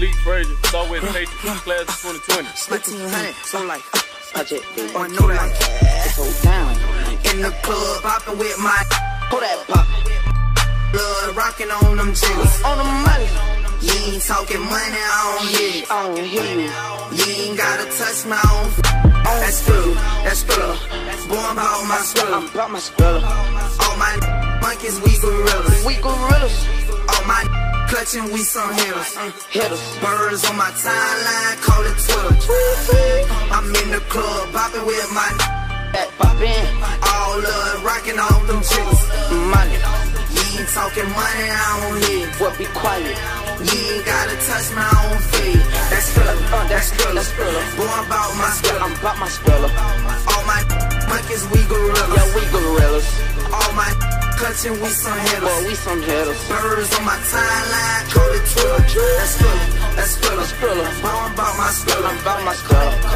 Malique Frazier, saw with Patriot, class of 2020. My team honey, so like Patriot, on no like it's hold down. in the club, poppin' with my Pull that pop. blood, rockin' on them jiggers. On the money. You ain't talking money, I don't hear it. I don't hear you. You ain't gotta touch my own. That's Thriller, that's Thriller. Boy, I'm about my Thriller. I'm about my Thriller. All my monkeys, we gorillas. We gorillas. All my clutching, we some hitters. Hitters. Birds on my timeline, call it Twitter. I'm in the club, poppin' with my That poppin'. all love, rockin' on them chicks. Money. You ain't talking money, I don't hear. What be quiet? You ain't gotta touch my own feet. That's Thriller, that's Thriller. That's Thriller. Boy, I'm about my Thriller. I'm about my Thriller. All my monkeys, we gorillas. Yeah, we gorillas. All my clutching, we some hitters. Boy, we some hitters. Birds on my timeline, call it Twitter. That's Thriller, that's Thriller. That's Thriller. Boy, I'm about my Thriller. I'm about my Thriller.